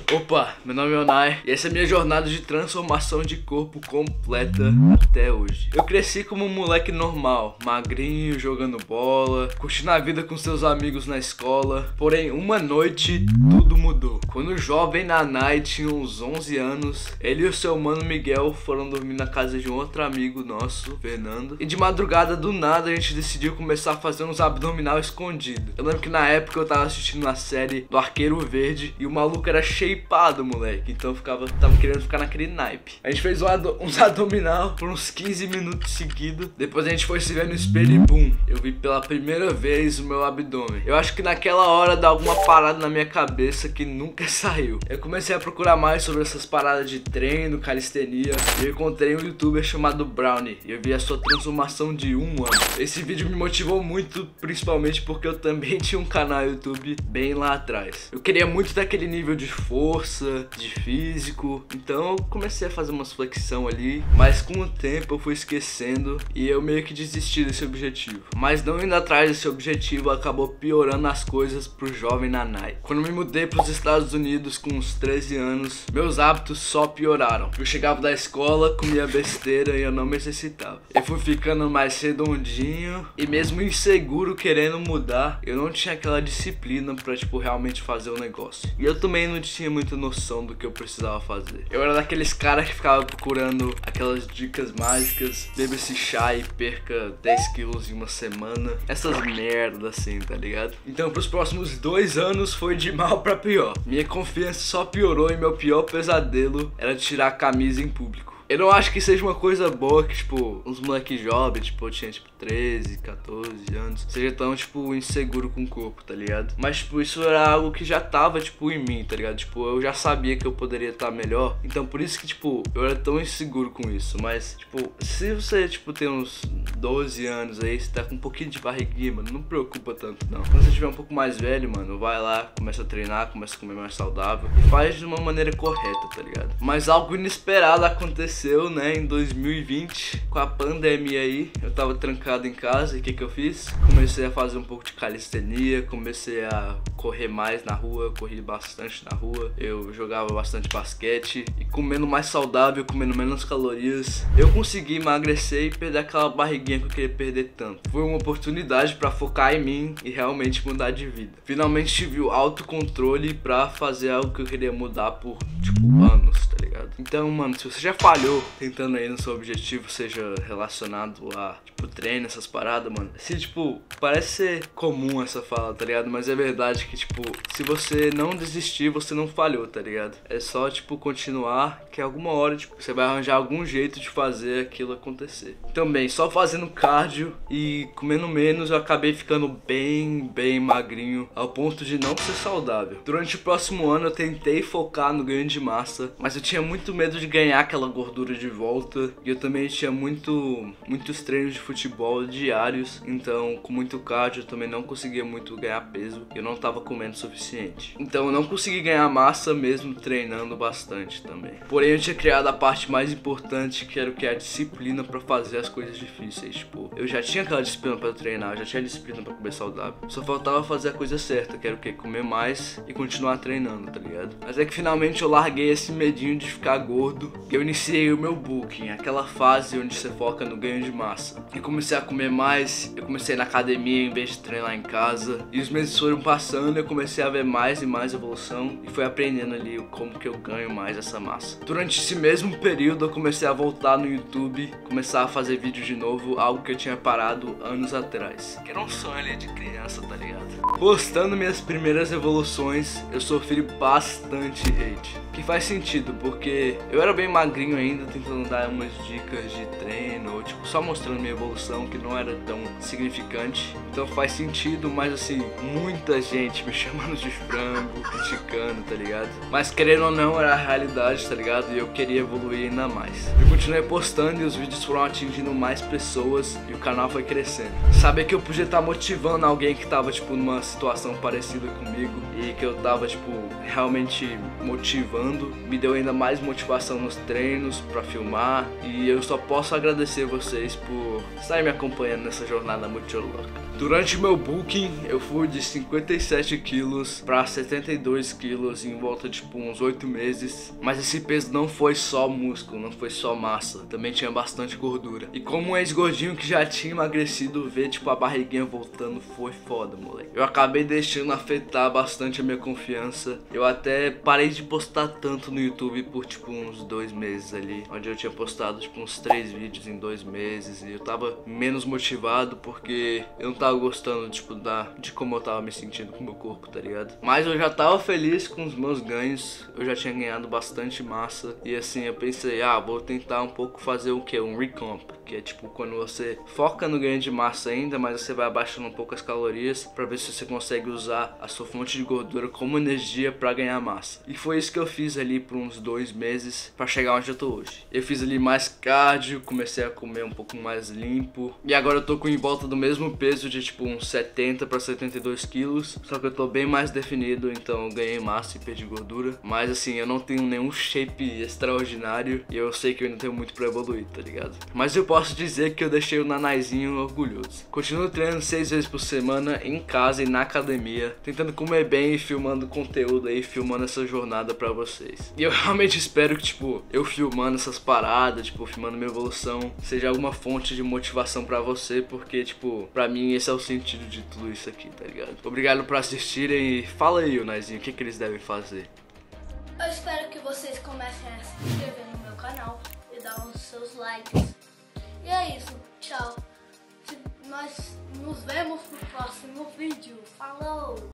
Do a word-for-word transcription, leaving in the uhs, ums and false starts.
Opa, meu nome é Onai e essa é a minha jornada de transformação de corpo completa até hoje. Eu cresci como um moleque normal, magrinho, jogando bola, curtindo a vida com seus amigos na escola. Porém, uma noite tudo mudou. Quando o jovem Nanai tinha uns onze anos, ele e o seu mano Miguel foram dormir na casa de um outro amigo nosso, Fernando. E de madrugada, do nada, a gente decidiu começar a fazer uns abdominal escondido. Eu lembro que na época eu tava assistindo a série do Arqueiro Verde e o maluco era shapeado, moleque. Então eu ficava, tava querendo ficar naquele naipe. A gente fez um ado uns abdominal por uns quinze minutos seguidos. Depois a gente foi se ver no espelho e bum, eu vi pela primeira vez o meu abdômen. Eu acho que naquela hora dá alguma parada na minha cabeça que nunca saiu. Eu comecei a procurar mais sobre essas paradas de treino, calistenia, e eu encontrei um youtuber chamado Brownie e eu vi a sua transformação de um ano. Esse vídeo me motivou muito, principalmente porque eu também tinha um canal YouTube bem lá atrás. Eu queria muito daquele nível de força, de físico, então eu comecei a fazer umas flexão ali, mas com o tempo eu fui esquecendo e eu meio que desisti desse objetivo. Mas não indo atrás desse objetivo acabou piorando as coisas pro jovem Nanai. Quando me mudei pros Estados Unidos com uns treze anos, meus hábitos só pioraram. Eu chegava da escola, comia besteira e eu não me exercitava. Eu fui ficando mais redondinho e mesmo inseguro querendo mudar, eu não tinha aquela disciplina pra tipo realmente fazer o negócio. E eu também não tinha muita noção do que eu precisava fazer. Eu era daqueles caras que ficava procurando aquelas dicas mágicas, beba esse chá e perca dez quilos em uma semana. Essas merdas assim, tá ligado? Então pros próximos dois anos foi de mal pra pior. Minha confiança só piorou e meu pior pesadelo era tirar a camisa em público. Eu não acho que seja uma coisa boa que, tipo, uns moleques jovens, tipo, eu tinha, tipo, treze, quatorze anos, seja tão, tipo, inseguro com o corpo, tá ligado? Mas, tipo, isso era algo que já tava, tipo, em mim, tá ligado? Tipo, eu já sabia que eu poderia estar melhor, então por isso que, tipo, eu era tão inseguro com isso. Mas, tipo, se você, tipo, tem uns doze anos aí, você tá com um pouquinho de barriguinha, mano, não preocupa tanto, não. Quando você tiver um pouco mais velho, mano, vai lá, começa a treinar, começa a comer mais saudável e faz de uma maneira correta, tá ligado? Mas algo inesperado aconteceu, né, em dois mil e vinte, com a pandemia aí, eu tava trancado em casa e o que que eu fiz? Comecei a fazer um pouco de calistenia, comecei a correr mais na rua, eu corri bastante na rua, eu jogava bastante basquete e comendo mais saudável, comendo menos calorias, eu consegui emagrecer e perder aquela barriguinha que eu queria perder tanto. Foi uma oportunidade pra focar em mim e realmente mudar de vida. Finalmente tive o autocontrole pra fazer algo que eu queria mudar por, tipo, anos, tá ligado? Então, mano, se você já falhou tentando aí no seu objetivo, seja relacionado a, tipo, treino, essas paradas, mano, se, tipo, parece ser comum essa fala, tá ligado? Mas é verdade que, tipo, se você não desistir, você não falhou, tá ligado? É só, tipo, continuar, que alguma hora, tipo, você vai arranjar algum jeito de fazer aquilo acontecer. Também, só fazendo cardio e comendo menos, eu acabei ficando bem, bem magrinho, ao ponto de não ser saudável. Durante o próximo ano, eu tentei focar no ganho de massa, mas eu tinha muito medo de ganhar aquela gordura de volta, e eu também tinha muito, muitos treinos de futebol diários, então com muito cardio eu também não conseguia muito ganhar peso, eu não tava comendo o suficiente. Então eu não consegui ganhar massa mesmo treinando bastante também. Porém eu tinha criado a parte mais importante, que era o que é a disciplina pra fazer as coisas difíceis. Tipo, eu já tinha aquela disciplina pra treinar, eu já tinha disciplina pra comer saudável, só faltava fazer a coisa certa, que era o que? Comer mais e continuar treinando, tá ligado? Mas é que finalmente eu larguei esse medinho de ficar gordo, que eu iniciei o meu booking, aquela fase onde você foca no ganho de massa. Eu comecei a comer mais, eu comecei na academia em vez de treinar em casa, e os meses foram passando, eu comecei a ver mais e mais evolução e fui aprendendo ali como que eu ganho mais essa massa. Durante esse mesmo período eu comecei a voltar no YouTube, começar a fazer vídeos de novo, algo que eu tinha parado anos atrás, que era um sonho ali de criança, tá ligado? Postando minhas primeiras evoluções, eu sofri bastante hate, que faz sentido, porque eu era bem magrinho ainda, tentando dar umas dicas de treino, ou tipo, só mostrando minha evolução, que não era tão significante. Então faz sentido, mas assim, muita gente me chamando de frango, criticando, tá ligado? Mas querendo ou não, era a realidade, tá ligado? E eu queria evoluir ainda mais. Eu continuei postando e os vídeos foram atingindo mais pessoas e o canal foi crescendo. Saber que eu podia estar motivando alguém que tava, tipo, numa situação parecida comigo e que eu tava, tipo, realmente motivando, me deu ainda mais motivação nos treinos pra filmar, e eu só posso agradecer vocês por estarem me acompanhando nessa jornada muito louca. Durante meu booking, eu fui de cinquenta e sete quilos para setenta e dois quilos em volta de tipo uns oito meses. Mas esse peso não foi só músculo, não foi só massa, também tinha bastante gordura. E como um ex-gordinho que já tinha emagrecido, ver tipo a barriguinha voltando foi foda, moleque. Eu acabei deixando afetar bastante a minha confiança. Eu até parei de postar tanto no YouTube por tipo uns dois meses ali, onde eu tinha postado tipo uns três vídeos em dois meses. E eu tava menos motivado porque eu não tava gostando tipo, da, de como eu tava me sentindo com o meu corpo, tá ligado? Mas eu já tava feliz com os meus ganhos. Eu já tinha ganhado bastante massa. E assim, eu pensei, ah, vou tentar um pouco fazer o que? Um recomp, que é tipo quando você foca no ganho de massa ainda, mas você vai abaixando um pouco as calorias pra ver se você consegue usar a sua fonte de gordura como energia pra ganhar massa. E foi isso que eu fiz ali por uns dois meses pra chegar onde eu tô hoje. Eu fiz ali mais cardio, comecei a comer um pouco mais limpo. E agora eu tô com em volta do mesmo peso de tipo uns setenta para setenta e dois quilos. Só que eu tô bem mais definido, então eu ganhei massa e perdi gordura. Mas assim, eu não tenho nenhum shape extraordinário e eu sei que eu ainda tenho muito pra evoluir, tá ligado? Mas eu posso dizer que eu deixei o Nanaizinho orgulhoso. Continuo treinando seis vezes por semana em casa e na academia, tentando comer bem e filmando conteúdo aí, filmando essa jornada pra vocês. E eu realmente espero que tipo, eu filmando essas paradas, tipo, filmando minha evolução, seja alguma fonte de motivação pra você, porque tipo, pra mim esse é o sentido de tudo isso aqui, tá ligado? Obrigado por assistirem e fala aí, Naizinho, o que, que eles devem fazer? Eu espero que vocês comecem a se inscrever no meu canal e dar os seus likes. E é isso, tchau. Nós nos vemos no próximo vídeo. Falou!